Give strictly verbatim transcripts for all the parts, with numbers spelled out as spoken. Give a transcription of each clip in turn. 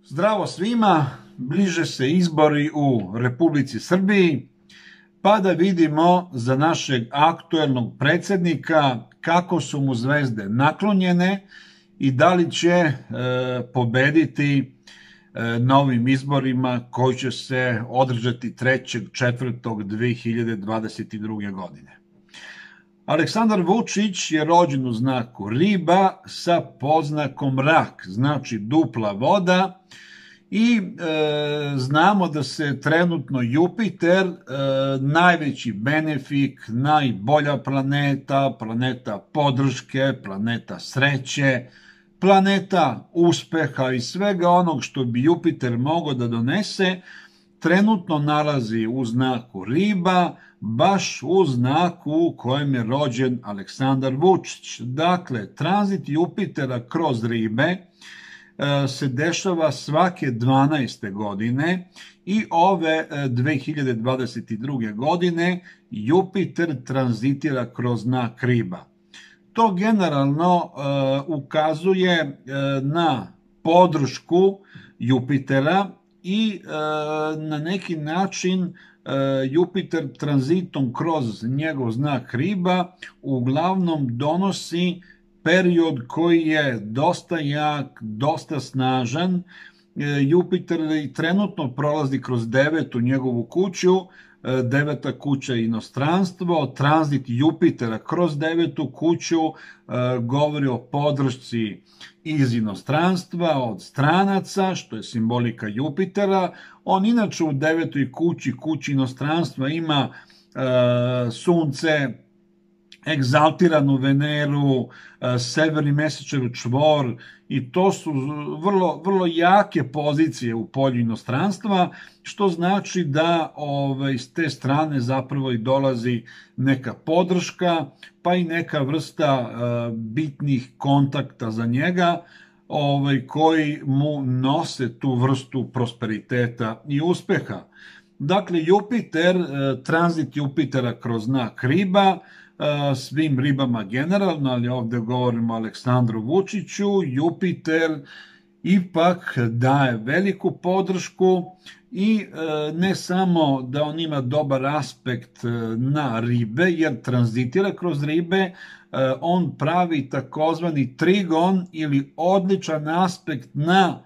Zdravo svima, bliže se izbori u Republici Srbiji, pa da vidimo za našeg aktuelnog predsjednika kako su mu zvezde naklonjene i da li će e, pobediti e, na ovim izborima koji će se održati trećeg četvrtog dve hiljade dvadeset druge. godine. Aleksandar Vučić je rođen u znaku riba sa podznakom rak, znači dupla voda, i e, znamo da se trenutno Jupiter, e, najveći benefik, najbolja planeta, planeta podrške, planeta sreće, planeta uspeha i svega onog što bi Jupiter mogao da donese, trenutno nalazi u znaku riba, baš u znaku u kojem je rođen Aleksandar Vučić. Dakle, tranzit Jupitera kroz ribe se dešava svake dvanaeste godine i ove dve hiljade dvadeset druge. godine Jupiter tranzitira kroz znak riba. To generalno uh, ukazuje uh, na podršku Jupitera i uh, na neki način uh, Jupiter tranzitom kroz njegov znak riba uglavnom donosi period koji je dosta jak, dosta snažan. Jupiter trenutno prolazi kroz devetu njegovu kuću, deveta kuća je inostranstvo, tranzit Jupitera kroz devetu kuću govori o podršci iz inostranstva, od stranaca, što je simbolika Jupitera. On inače u devetoj kući, kući inostranstva, ima sunce, egzaltiranu Veneru, severni mesečev čvor, i to su vrlo, vrlo jake pozicije u polju inostranstva, što znači da ovaj, s te strane zapravo i dolazi neka podrška, pa i neka vrsta uh, bitnih kontakta za njega, ovaj, koji mu nose tu vrstu prosperiteta i uspeha. Dakle, Jupiter, uh, tranzit Jupitera kroz znak riba, svim ribama generalno, ali ovdje govorimo o Aleksandru Vučiću, Jupiter ipak daje veliku podršku i ne samo da on ima dobar aspekt na ribe, jer tranzitira kroz ribe, on pravi takozvani trigon ili odličan aspekt na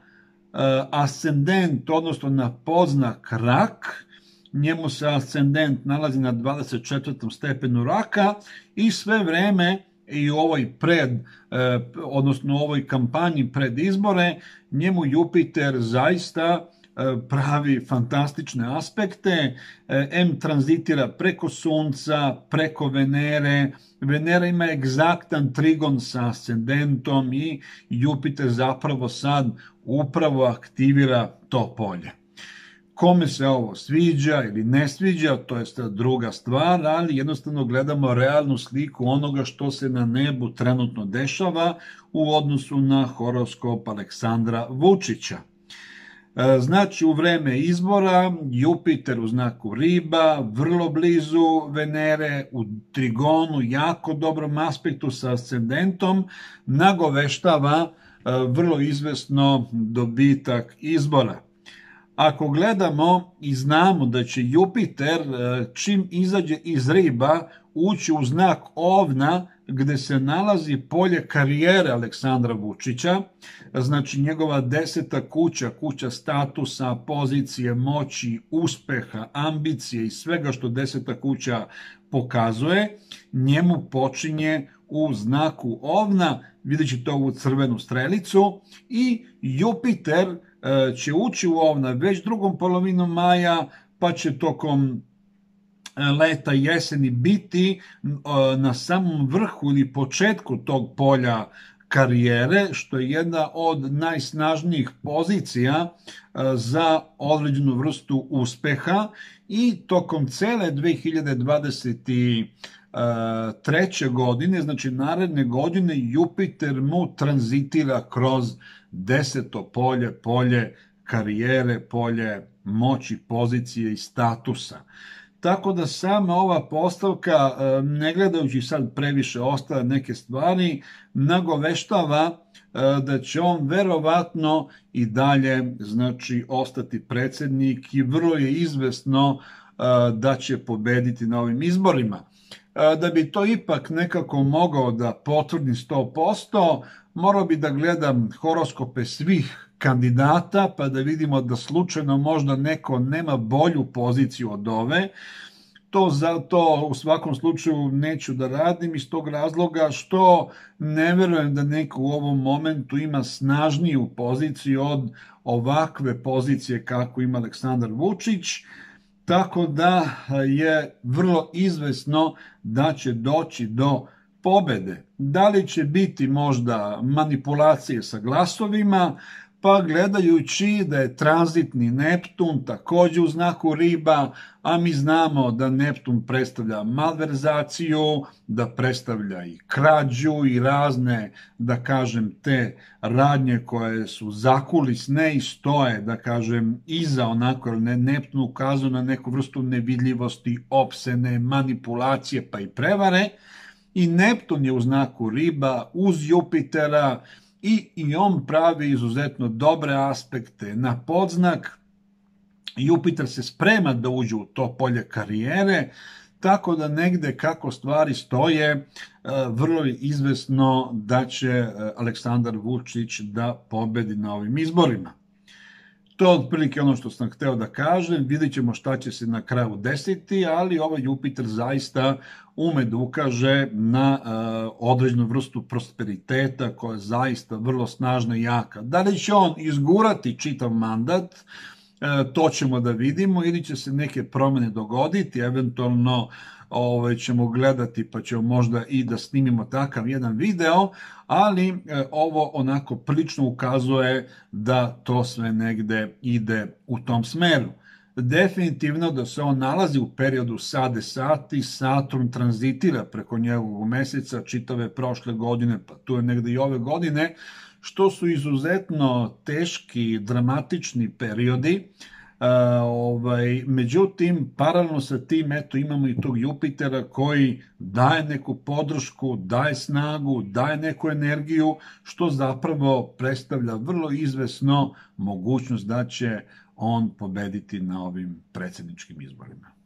ascendent, odnosno na podznak rak. Njemu se ascendent nalazi na dvadeset četvrtom stepenu raka i sve vreme i u ovoj pred, odnosno u ovoj kampanji pred izbore, njemu Jupiter zaista pravi fantastične aspekte. M tranzitira preko Sunca, preko Venere. Venera ima egzaktan trigon sa ascendentom i Jupiter zapravo sad upravo aktivira to polje. Kome se ovo sviđa ili ne sviđa, to je druga stvar, ali jednostavno gledamo realnu sliku onoga što se na nebu trenutno dešava u odnosu na horoskop Aleksandra Vučića. Znači, u vreme izbora Jupiter u znaku riba, vrlo blizu Venere, u trigonu, jako dobrom aspektu sa ascendentom, nagoveštava vrlo izvesno dobitak izbora. Ako gledamo i znamo da će Jupiter čim izađe iz riba ući u znak ovna gde se nalazi polje karijere Aleksandra Vučića, znači njegova deseta kuća, kuća statusa, pozicije, moći, uspeha, ambicije i svega što deseta kuća pokazuje, njemu počinje u znaku ovna, vidjet ćete ovu crvenu strelicu, i Jupiter će ući u ovna već drugom polovinom maja, pa će tokom leta i jeseni biti na samom vrhu ili početku tog polja karijere, što je jedna od najsnažnijih pozicija za određenu vrstu uspeha, i tokom cele dve hiljade dvadeset treće. godine, znači naredne godine, Jupiter mu tranzitira kroz deseto polje, polje karijere, polje moći, pozicije i statusa. Tako da sama ova postavka, ne gledajući sad previše ostale neke stvari, nagoveštava da će on verovatno i dalje, znači, ostati predsjednik i vrlo je izvesno da će pobediti na ovim izborima. Da bi to ipak nekako mogao da potvrdi sto posto, morao bi da gledam horoskope svih kandidata, pa da vidimo da slučajno možda neko nema bolju poziciju od ove. To zato u svakom slučaju neću da radim iz tog razloga što ne verujem da neko u ovom momentu ima snažniju poziciju od ovakve pozicije kako ima Aleksandar Vučić, tako da je vrlo izvesno da će doći do pobede. Da li će biti možda manipulacije sa glasovima? Pa gledajući da je tranzitni Neptun također u znaku riba, a mi znamo da Neptun predstavlja malverzaciju, da predstavlja i krađu i razne, da kažem, te radnje koje su zakulisne i stoje, da kažem, iza onako, ne, Neptun ukazuje na neku vrstu nevidljivosti, opsene, manipulacije pa i prevare. I Neptun je u znaku riba uz Jupitera, I, i on pravi izuzetno dobre aspekte na podznak. Jupiter se sprema da uđe u to polje karijere, tako da negde kako stvari stoje, vrlo je izvesno da će Aleksandar Vučić da pobedi na ovim izborima. To je otprilike ono što sam hteo da kažem, vidjet ćemo šta će se na kraju desiti, ali ovaj Jupiter zaista ume da ukaže na uh, određenu vrstu prosperiteta koja je zaista vrlo snažna i jaka. Da li će on izgurati čitav mandat, uh, to ćemo da vidimo, ili će se neke promene dogoditi, eventualno Ove, ćemo gledati pa ćemo možda i da snimimo takav jedan video, ali e, ovo onako prilično ukazuje da to sve negde ide u tom smeru. Definitivno da se on nalazi u periodu Sade Sati, Saturn tranzitira preko njegovog meseca čitave prošle godine, pa tu je negde i ove godine, što su izuzetno teški, dramatični periodi. Uh, ovaj, međutim, paralelno sa tim, eto, imamo i tog Jupitera koji daje neku podršku, daje snagu, daje neku energiju, što zapravo predstavlja vrlo izvesno mogućnost da će on pobediti na ovim predsjedničkim izborima.